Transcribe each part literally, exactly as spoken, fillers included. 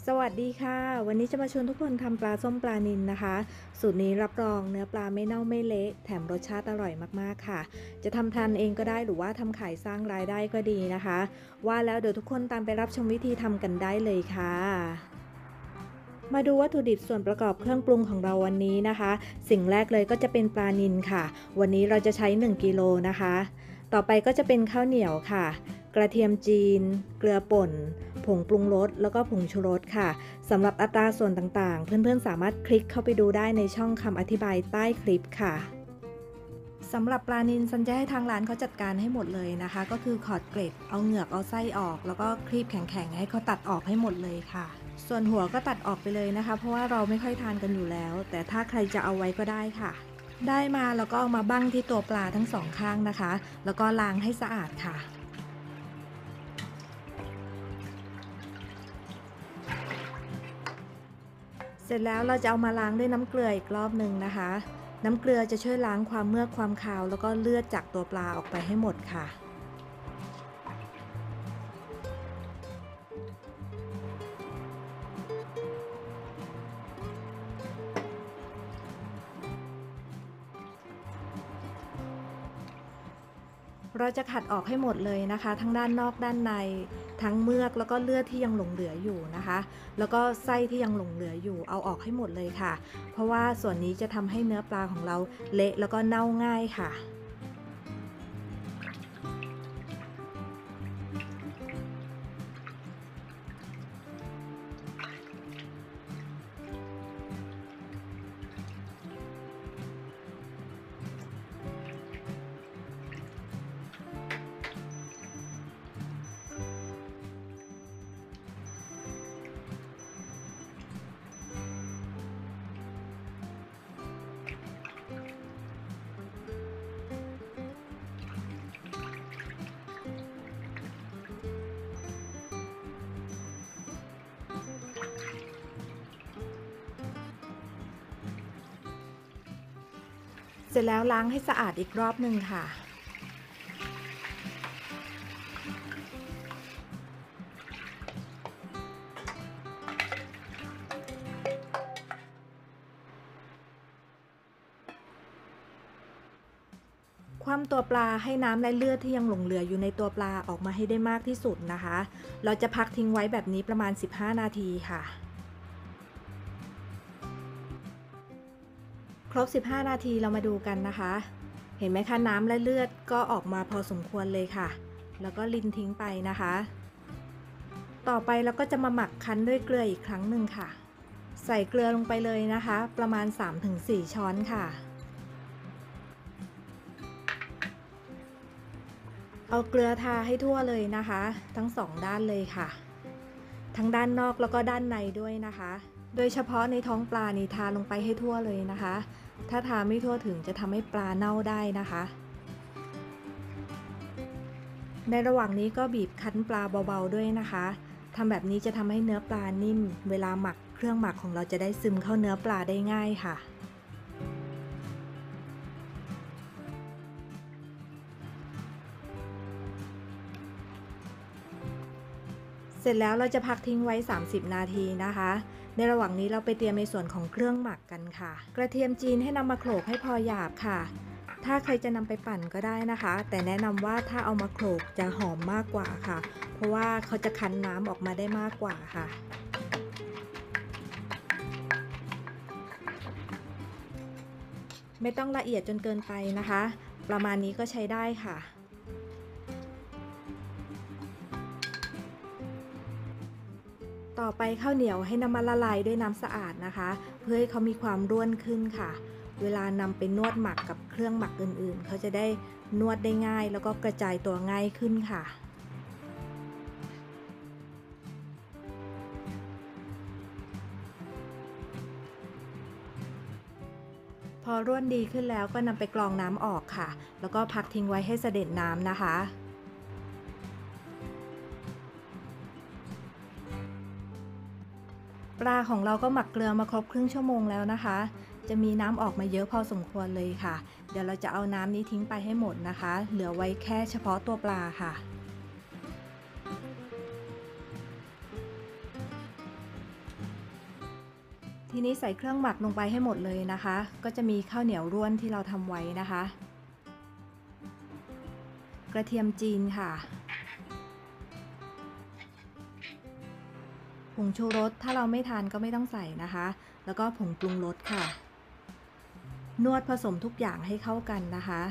สวัสดีค่ะวันนี้จะมาชวนทุกคนทำปลาส้มปลานิลนะคะสูตรนี้รับรองเนื้อปลาไม่เน่าไม่เละแถมรสชาติอร่อยมากๆค่ะจะทำทานเองก็ได้หรือว่าทำขายสร้างรายได้ก็ดีนะคะว่าแล้วเดี๋ยวทุกคนตามไปรับชมวิธีทำกันได้เลยค่ะมาดูวัตถุดิบส่วนประกอบเครื่องปรุงของเราวันนี้นะคะสิ่งแรกเลยก็จะเป็นปลานิลค่ะวันนี้เราจะใช้หนึ่งกิโลนะคะต่อไปก็จะเป็นข้าวเหนียวค่ะกระเทียมจีนเกลือป่นผงปรุงรสแล้วก็ผงชูรสค่ะสำหรับอัตราส่วนต่างๆเพื่อนๆสามารถคลิกเข้าไปดูได้ในช่องคำอธิบายใต้คลิปค่ะสำหรับปลานิลซันจะให้ทางร้านเขาจัดการให้หมดเลยนะคะก็คือขอดเกล็ดเอาเหงือกเอาไส้ออกแล้วก็ครีบแข็งๆให้เขาตัดออกให้หมดเลยค่ะส่วนหัวก็ตัดออกไปเลยนะคะเพราะว่าเราไม่ค่อยทานกันอยู่แล้วแต่ถ้าใครจะเอาไว้ก็ได้ค่ะได้มาแล้วก็เอามาบั้งที่ตัวปลาทั้งสองข้างนะคะแล้วก็ล้างให้สะอาดค่ะเสร็จแล้วเราจะเอามาล้างด้วยน้ำเกลืออีกรอบหนึ่งนะคะน้ำเกลือจะช่วยล้างความเมือกความคาวแล้วก็เลือดจากตัวปลาออกไปให้หมดค่ะ เราจะขัดออกให้หมดเลยนะคะทั้งด้านนอกด้านในทั้งเมือกแล้วก็เลือดที่ยังหลงเหลืออยู่นะคะแล้วก็ไส้ที่ยังหลงเหลืออยู่เอาออกให้หมดเลยค่ะเพราะว่าส่วนนี้จะทำให้เนื้อปลาของเราเละแล้วก็เน่าง่ายค่ะ เสร็จแล้วล้างให้สะอาดอีกรอบหนึ่งค่ะคว่ำตัวปลาให้น้ำและเลือดที่ยังหลงเหลืออยู่ในตัวปลาออกมาให้ได้มากที่สุดนะคะเราจะพักทิ้งไว้แบบนี้ประมาณสิบห้านาทีค่ะครบสิบห้านาทีเรามาดูกันนะคะเห็นไหมคะน้ำและเลือดก็ออกมาพอสมควรเลยค่ะแล้วก็ลินทิ้งไปนะคะต่อไปเราก็จะมาหมักคั้นด้วยเกลืออีกครั้งหนึ่งค่ะใส่เกลือลงไปเลยนะคะประมาณ สามถึงสี่ ช้อนค่ะเอาเกลือทาให้ทั่วเลยนะคะทั้งสองด้านเลยค่ะทั้งด้านนอกแล้วก็ด้านในด้วยนะคะโดยเฉพาะในท้องปลานี่ทาลงไปให้ทั่วเลยนะคะถ้าทาไม่ทั่วถึงจะทำให้ปลาเน่าได้นะคะในระหว่างนี้ก็บีบคั้นปลาเบาๆด้วยนะคะทำแบบนี้จะทำให้เนื้อปลานิ่มเวลาหมักเครื่องหมักของเราจะได้ซึมเข้าเนื้อปลาได้ง่ายค่ะเสร็จแล้วเราจะพักทิ้งไว้สามสิบนาทีนะคะในระหว่างนี้เราไปเตรียมในส่วนของเครื่องหมักกันค่ะกระเทียมจีนให้นำมาโขลกให้พอหยาบค่ะถ้าใครจะนำไปปั่นก็ได้นะคะแต่แนะนำว่าถ้าเอามาโขลกจะหอมมากกว่าค่ะเพราะว่าเขาจะคั้นน้ำออกมาได้มากกว่าค่ะไม่ต้องละเอียดจนเกินไปนะคะประมาณนี้ก็ใช้ได้ค่ะต่อไปข้าวเหนียวให้นำมาละลายด้วยน้ำสะอาดนะคะเพื่อให้เขามีความร่วนขึ้นค่ะเวลานำไปนวดหมักกับเครื่องหมักอื่นๆเขาจะได้นวดได้ง่ายแล้วก็กระจายตัวง่ายขึ้นค่ะพอร่วนดีขึ้นแล้วก็นำไปกรองน้ำออกค่ะแล้วก็พักทิ้งไว้ให้เสด็จน้ำนะคะ ปลาของเราก็หมักเกลือมาครบครึ่งชั่วโมงแล้วนะคะจะมีน้ำออกมาเยอะพอสมควรเลยค่ะเดี๋ยวเราจะเอาน้ำนี้ทิ้งไปให้หมดนะคะเหลือไว้แค่เฉพาะตัวปลาค่ะทีนี้ใส่เครื่องหมักลงไปให้หมดเลยนะคะก็จะมีข้าวเหนียวร่วนที่เราทำไว้นะคะกระเทียมจีนค่ะผงชูรสถ้าเราไม่ทานก็ไม่ต้องใส่นะคะแล้วก็ผงปรุงรสค่ะนวดผสมทุกอย่างให้เข้ากันนะคะ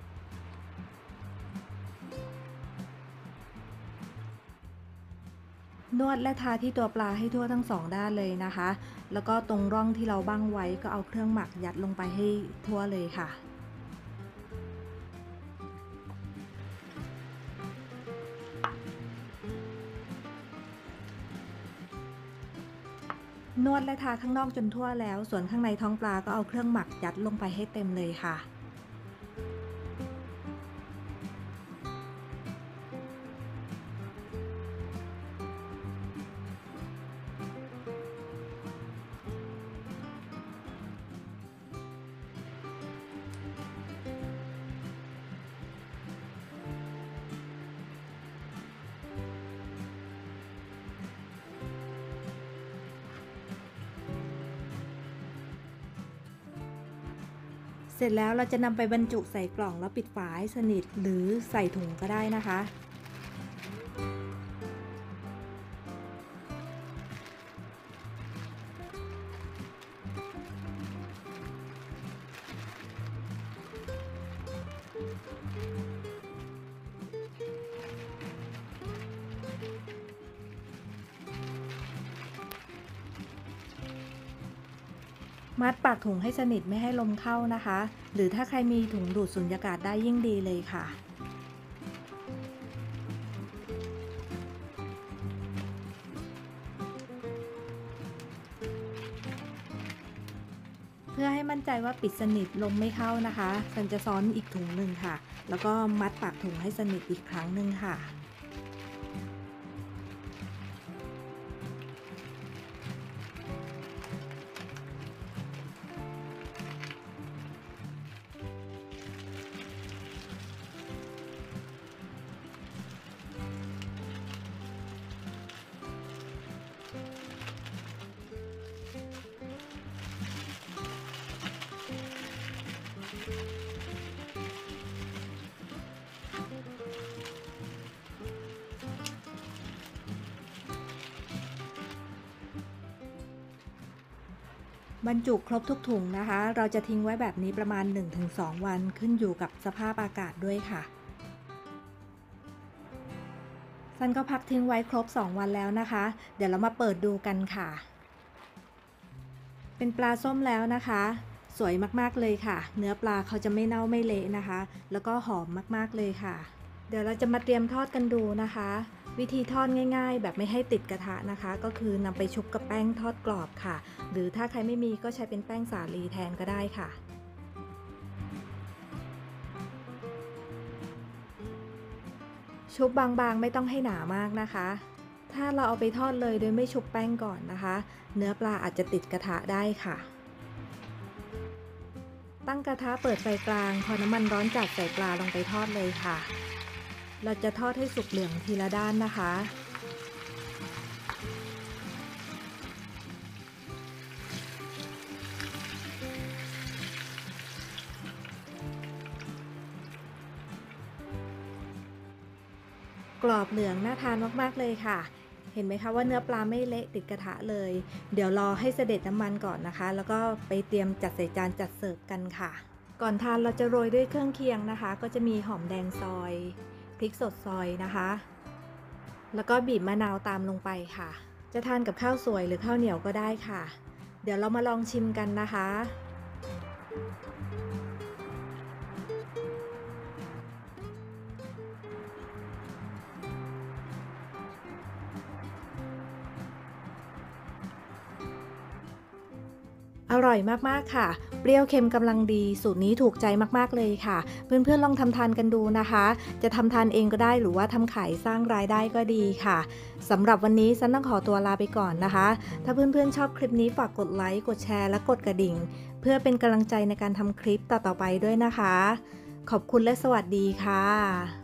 นวดและทาที่ตัวปลาให้ทั่วทั้งสองด้านเลยนะคะแล้วก็ตรงร่องที่เราบั้งไว้ก็เอาเครื่องหมักยัดลงไปให้ทั่วเลยค่ะนวดและทาข้างนอกจนทั่วแล้วส่วนข้างในท้องปลาก็เอาเครื่องหมักยัดลงไปให้เต็มเลยค่ะเสร็จแล้วเราจะนำไปบรรจุใส่กล่องแล้วปิดฝาให้สนิทหรือใส่ถุงก็ได้นะคะมัดปากถุงให้สนิทไม่ให้ลมเข้านะคะหรือถ้าใครมีถุงดูดสุญญากาศได้ยิ่งดีเลยค่ะเพื่อให้มั่นใจว่าปิดสนิทลมไม่เข้านะคะฉันจะซ้อนอีกถุงหนึ่งค่ะแล้วก็มัดปากถุงให้สนิทอีกครั้งหนึ่งค่ะบรรจุครบทุกถุงนะคะเราจะทิ้งไว้แบบนี้ประมาณ หนึ่งถึงสอง วันขึ้นอยู่กับสภาพอากาศด้วยค่ะซันก็พักทิ้งไว้ครบสองวันแล้วนะคะเดี๋ยวเรามาเปิดดูกันค่ะเป็นปลาส้มแล้วนะคะสวยมากๆเลยค่ะเนื้อปลาเขาจะไม่เน่าไม่เละนะคะแล้วก็หอมมากๆเลยค่ะเดี๋ยวเราจะมาเตรียมทอดกันดูนะคะวิธีทอดง่ายๆแบบไม่ให้ติดกระทะนะคะก็คือนำไปชุบกับแป้งทอดกรอบค่ะหรือถ้าใครไม่มีก็ใช้เป็นแป้งสาลีแทนก็ได้ค่ะชุบบางๆไม่ต้องให้หนามากนะคะถ้าเราเอาไปทอดเลยโดยไม่ชุบแป้งก่อนนะคะเนื้อปลาอาจจะติดกระทะได้ค่ะตั้งกระทะเปิดไฟกลางพอน้ำมันร้อนจัดใส่ปลาลงไปทอดเลยค่ะเราจะทอดให้สุกเหลืองทีละด้านนะคะ กรอบเหลืองน่าทานมากๆเลยค่ะเห็นไหมคะว่าเนื้อปลาไม่เละติดกระทะเลยเดี๋ยวรอให้เสด็จน้ำมันก่อนนะคะแล้วก็ไปเตรียมจัดใส่จานจัดเสิร์ฟกันค่ะก่อนทานเราจะโรยด้วยเครื่องเคียงนะคะก็จะมีหอมแดงซอยพริกสดซอยนะคะแล้วก็บีบมะนาวตามลงไปค่ะจะทานกับข้าวสวยหรือข้าวเหนียวก็ได้ค่ะเดี๋ยวเรามาลองชิมกันนะคะ อร่อยมากๆค่ะเปรี้ยวเค็มกำลังดีสูตรนี้ถูกใจมากๆเลยค่ะเพื่อนๆลองทำทานกันดูนะคะจะทำทานเองก็ได้หรือว่าทำขายสร้างรายได้ก็ดีค่ะสำหรับวันนี้ฉันต้องขอตัวลาไปก่อนนะคะถ้าเพื่อนๆชอบคลิปนี้ฝากกดไลค์กดแชร์และกดกระดิ่งเพื่อเป็นกำลังใจในการทำคลิปต่อๆไปด้วยนะคะขอบคุณและสวัสดีค่ะ